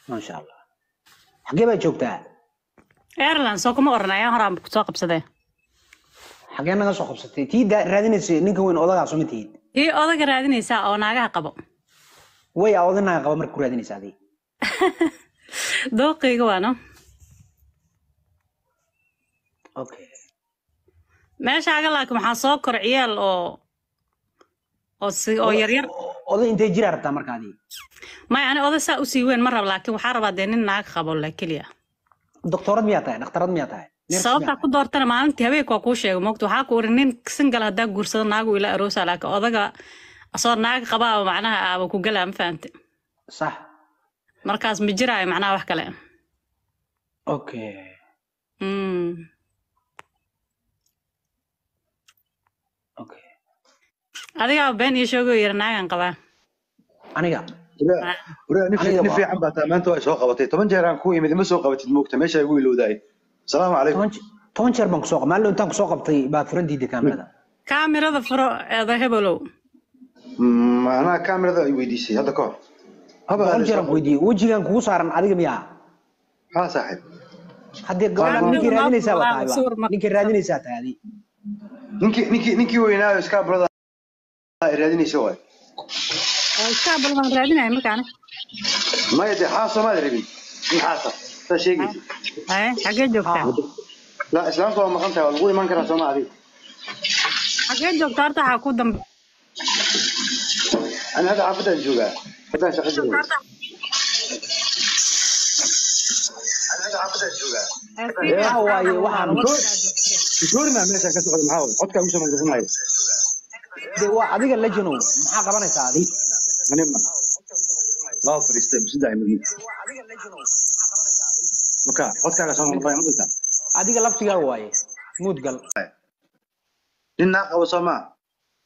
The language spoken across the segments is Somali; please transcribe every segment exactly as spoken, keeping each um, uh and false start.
ما شاء الله حقي بقى جوجتها ايرلاند soo kuma oranaya horaan ku soo qabsaday حقي أنا قصو خبصتي تي دا رادينيس نينك وين أوضاع سمتين tii odaga raadinaysa oo naagaha qabo ويا أوضنا قبل مركو رادينيس هذه dooqayga waano أوكي meesha aga laakiin waxaa soo kor ciyaal oo oo si oo yar yar أوضا أنت جيرة ربطة مركا هذه ma yani oday saa u sii weyn ma rab laakiin waxaa rabaa dee nin naag qabo la keliya دكتورات مياتها دكتورات مياتها sababta ku doortana maalintii habeenka waa kuu sheegay moogta waxaa ku oran nin single haddaa guursado naagu ila aroosa laakiin odaga asoo naag qabaa macnaha aaba ku galaa ma fahamte صح markaas ma jiraayo macnaha wax kale أوكي mm أوكي adiga been ii sheego yar naagan qabaa أنا قا ولا ولا نفي نفي عم بات ما أنتوا سوق قبتي طبعا جيران كوي مدي ما سوق قبتي دموقته ماشي يقول له داي السلام عليكم toban jeer baan ku soo qabtay maalin intaan ku soo qabtay baa furantiida kaamirada kaamirada furo eeda heblow ما أنا كاميرا ذا ويديسي هذا كور haba hal jeer aan ku weydiiyey wejigan kugu saaran adiga miyaa ها صاحب haddii gabadha ninkii raadinaysaa baa tahay ninkii raadinaysaa tahay adi نيكي نيكي نيكي ويناه إسكا برضا إراديني سوى iska balban raadinay markaan ما يدري حاصة ما أدري بي إيه حاصة هذا شيء ay xagee joogtaa لا إسلام صار ما خنتها والقوي ما نكره سماع ذي xagee joogtaa horta waxaa ku dambe أنا هذا عبد الجوجا هذا شخص جوجا أنا هذا عبد الجوجا waxa waaye waxaan شوري ما ماشي كسر المحاول حط كم شيء من الجماعة de waa adiga la janow maxaa qabanaysaa adi أنا ما ما فريستي بس دائما وكا حط كم شيء من الجماعة adiga laftigaaga waaye mood gal لنا أو سماع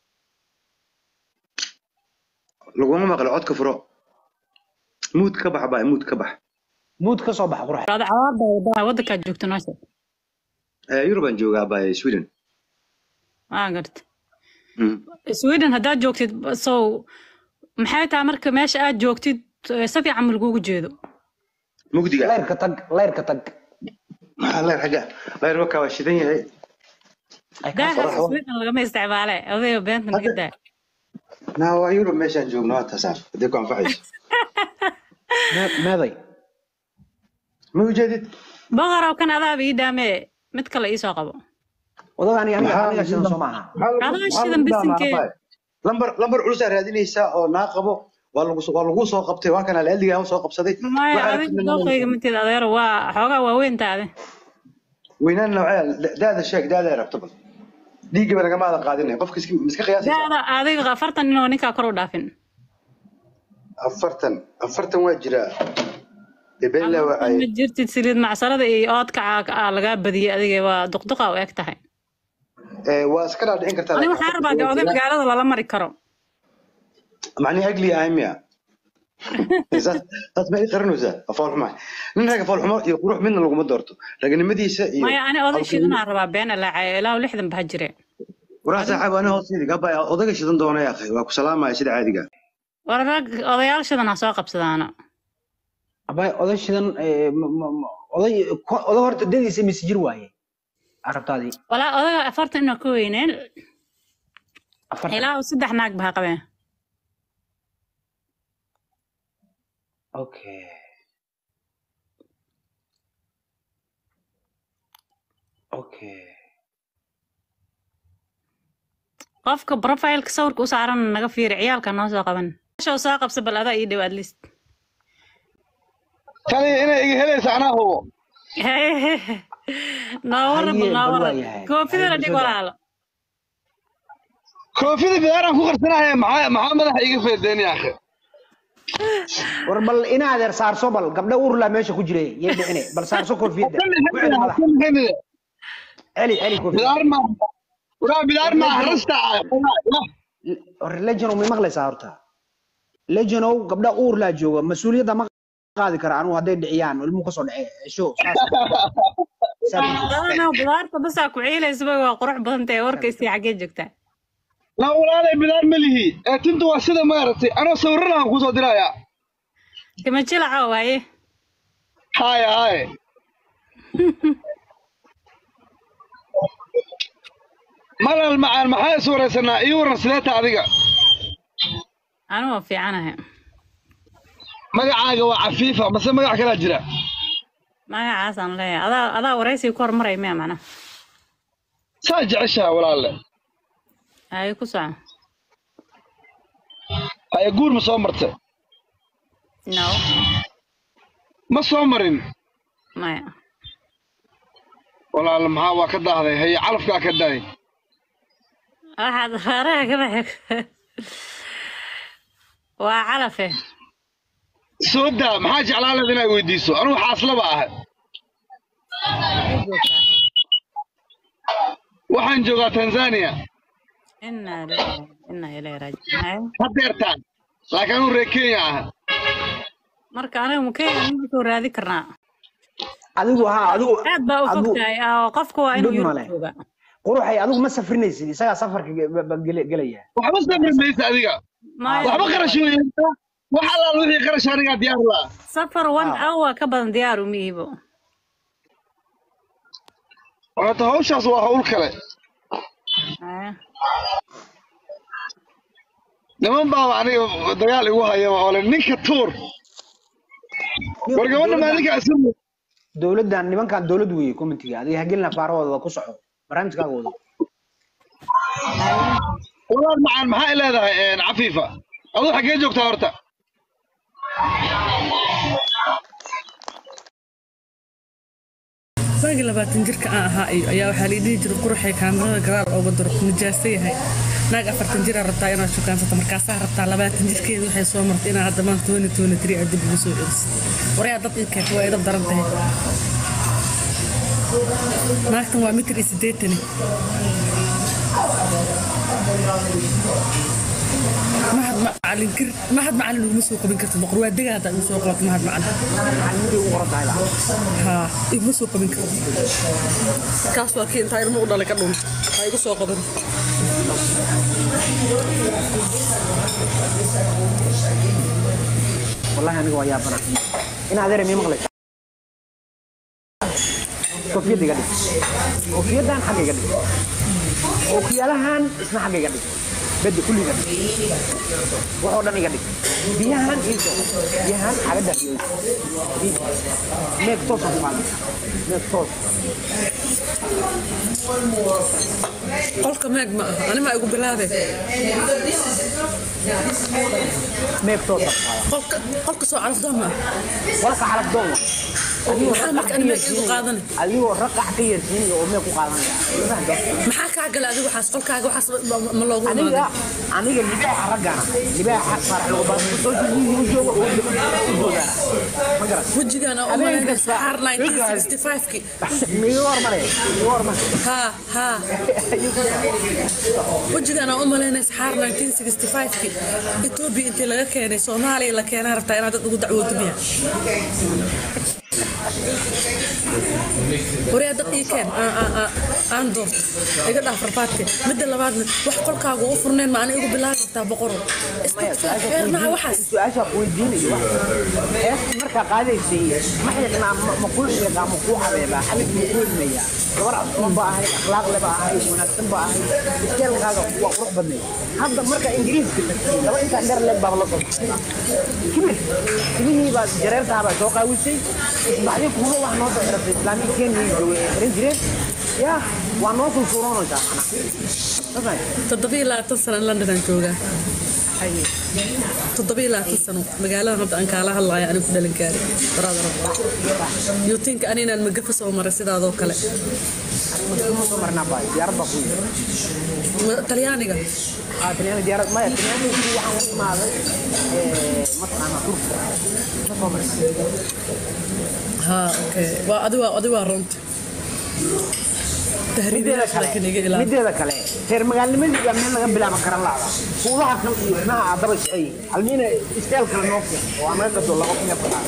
لقوم ما قال عد كفرو موت كبح باي موت كبح mood ka soo bax qurux hada cawaada wadanka joogto noosha يوروبان جوجا باي سويدن aan garta Sweden hadda joogtid so maxay tahay marka meesha aad joogtid si fiican ma lagugu jeedo مقدقة leerka tag leerka tag الله يرحقه الله يروكا وشدين هي ده Sweden lagama isticmaalay adiga beenta nagida نا هو يوروب ماشي نجوم نوات صار بديكم فعيش meeday مو جديد baqaraw kan adaa ii daame mid kale ii soo qabo wadagani aniga aniga shidan soo maaha Hada shidan bisinke لمبر لمبر علوس رادينيسا او ناقبو waa lagu waa lagu soo qabtay waa kana leeliga soo qabsaday maya adiga dooqayga mid adeer waa xogaa waaweyn taade weynaan nooca daada sheeg daada rabto bal dhiiga banaga maada qaadinay qofka iska qiyaasay daada adiga afartan inoo ninka kor u dhaafin afartan afartan waa jira ibella waa ma jirtid saliid macsalada iyo oodka laga badiyay adiga waa duqduqa u eg tahay ee waa iska dhaadhicin kartaa aniga waxaan rabaa oday magaalada lala mari karo معني أجلي أهمية. إذا تسمع يقرنوزا أفعل حماي. لأن هيك أفعل حماي يروح منه لو ما دورته. لكن مديسة. ما يعني أنا أضيع شيء أنا ربع بين العائلة ولحد بهجرة. وراح سحب أنا هو سيدي قبل أضيع شيء دونه يا أخي وأكو سلام ما يصير عادي قال. ورا أضيع شيء أنا ساق بسدانا. أباي أضيع شيء أضيع أضيع هرت دني سمي سجل واي. عرفت هذه. ولا أضيع أفرت إنه كوينين. أفرت. لا وصدق هناك بها قبل. اوكي اوكي قفك بروفايل كسور كوسعرن نغا فير عيالك نو سو قبن شو ساق بسبل هذا يدي واد ليست كاني انا هليس انا هو نور نور كوفي لا ديك ولا كوفي بيران كو قرسناhay مع مع مدح iga feedeen ya akhi war bal ina adeer saarso bal gabdha urla meesha ku jiray yey dhicine bal saarso koofiyada ali ali koofiyada bidaar ma wara bidaar ma harasta war legend ma maqlaysaa horta legend oo gabdha urla jooga mas'uuliyadda ma qaadi kara anu haday dhiciyaan ilmu ka soo dhacay isho saas ana bidaarta bas ku ciilayso waa qurux badan tahay warkaysi xagee joogtaa لا ولا بدار ملهي انت واسده ما رتي انا صورنا ku soo diraya kama jilaa waaye هاي هاي مرة المعان محاي سورة سنة إيورن سلاتة أذيك أنا في عنها مقعاقة وعفيفة بس مقع كلا جرا ما عاصم ليه هذا هذا ورئيسي كور مرة يمين معنا ساجع عشها ولا لا هاي كوسع هاي قول مصومرته نو ما صومرين ما ولا المها وكذا هذا هي علفك كذا واحد خارج كذا وعرفه سودا ما حاجة على الذين يوديسو أروح حاصلة بقى وحن جوا تنزانيا إنا لا إنا إلى راجعين هديرتان لكن أنا ركيا marka aniga mukeen inuu soo raadi karnaa adigu ha adigu aad baa u fogtahay oo qofku waa inuu jooga quruxay adigu ma safrinaysid isaga safarka galaya waxba safrinaysa adiga waxba qarash weeyaan waxa la wixii qarash aniga diyaar la safar one hour ka badan diyaar u miibo waxa hawshaas waa hawl kale niman baa aniga dagaal igu hayo oo ninka tuur wargabadha maalinka asal dawladdan nimankan dawlad weeye community adiga hagelna faarooda ku soco barnaamijkaaga wado walaal macaan maxay leedahay een cafiifa adoo xagee joogtaa horta saagi labaatan jirka aan ahaa ayaa waxaa la dhihi jiray quruxay kaamirada gadaal ooga daro nijaasta yahay naag afartan jir rabtaa inaad shukaansato markaasaa rabtaa labaatan jirkeeda waxay soo martay inaad hadda maanta tooni tooni tiri aad dib ugu soo celisid waryaa dad ilkeed waa idab daran tahay naagtan waa mitir iyo siddeetani mahad macalin kir mahad macalin ugu soo qabin kartid boqor waa degaa hadda ugu soo qabato mahad macalin macalin ugu qoran tahay ha ugu soo qabin kartid kaas waa kii inta ilmo u dhalay ka dhun ha igu soo qaban wallahi aniga waa yaabana in adeer mi maqlay kofiyad iga dhig kofiyadan xagga iga dhig okiyalahan isna xagga iga dhig بدي كل يوم وحودا نيجي بيهان إيزو بيهان على ده ميك توس أفعال ميك توس قولك ميك ما أنا ما أقول بلابه ميك توس أفعال قولك قولك سو عرف دوما ولا عرف دوما محمد أنا ميك يقول قاضني أيوه رقع كثير سنين وميك قاضني محاك عقل هذا وحاس قولك هذا وحاس ملوغو أنا أنا اللي بقى رجعنا اللي بقى حصار على بعض وجهي أنا أمي سحر nineteen sixty-five كي ميور مرة ميور مرة ها ها وجهي أنا أمي لنا سحر nineteen sixty-five كي إثيوبيا أنت لقى كأني صومالي لقى أنا عرفت أنا تقول دعوة بيها وريا دقيقة كان aan doorto iga dhaaf rafaadka mid labaadna wax qolkaaga u furneen ma aniga bilaa rabtaa boqoro isticmaalna waxaas su'aasha weydiinayo ee marka qaadaysay ma xidhna ma qul iyo qaamo ku xabeeba xabib ku kulmaya gabar asoo baahay akhlaaq leh baahay wanaagsan baahay iskeelkaaga waa qurux badnay hadda marka ingiriiska laba inta dheer leh baa la soo kibir kibirii baa jareertaa baa soo qaawisay isbaxdii kuwa wax noo soo xirtay islaamiga kenya joogay xirin jireen يا ونوصل صورنا جانا تمام تطبيق لا تصل لندن جوجا أي تطبيق لا تصل مقالة هذا أنك على هلا يعني في دلنكاري برادر you think أنينا المقفص أو مرسيد هذا وكله المقفص مرنا باي ديار بقول تلياني قال آه تلياني ديار ما تلياني في واحد ما هذا مطعم تركي ها أوكي وأدوا أدوا رونت تهريبية لكن يجي لا مدة كله تير مقال من اللي من اللي قبل ما كرر لا هو راح كم ما عبر شيء علمينا استيل كل نوكي وعملت دولة وكنا فلا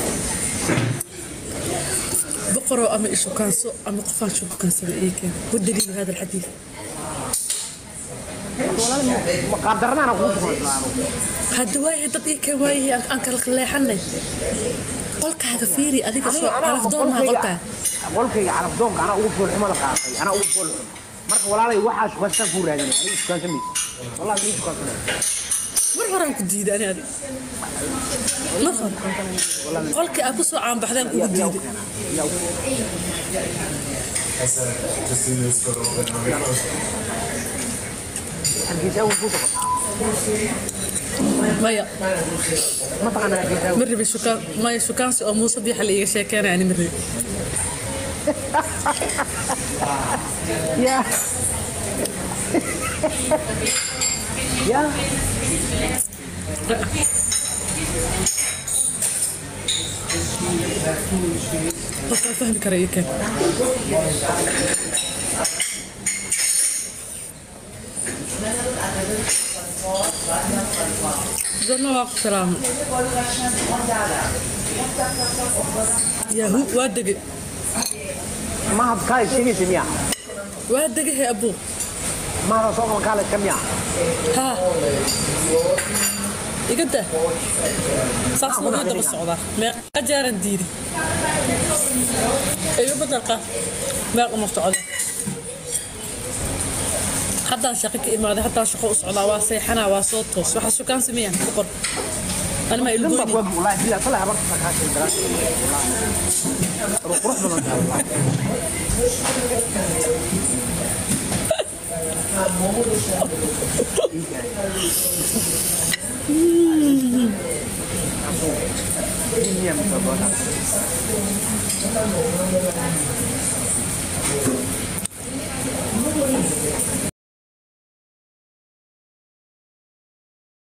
بقرأ أما إيش كان سو أما قفان شو كان سبعيك والدليل هذا الحديث قدرنا أنا قلت هاد واحد دقيقة واي أنك الخلاء حني قولك waxaa fiiri adiga soo calaf doon ma qolta qolkayga calaf doonka ana ugu fool xumada qaatay ana ugu fool xum marka walaalay waxa shaqada ku raadinay aniga iskaan sameeyay wallahi mid ka sameeyay war horan ku diiday ani adiga qolka aad ku soo caan baxdaan ku diiday hargeysa uu ku maya ma taqaan hargeysa مرة بشكان ما يشكان سو موسى بيح اللي يشكان يعني مرة يا يا بس فهم كريك زلنا وقت سلام يا هو وادق ما هاد كاي شيء سميع وادق هي أبو ما هاد صوغ مكالة كميع ها يقدر صاص موجودة بالصعوبة ما أجار نديري أيوة بدل قا ما مستعد حتى شقيك إما حتى شقوق صعوبة واسي حنا واسوتوس وحسو كان سميع بقر أنا ما يلقوني والله بلا طلع برك فكاك الدراسة روح روح بالله Ini yang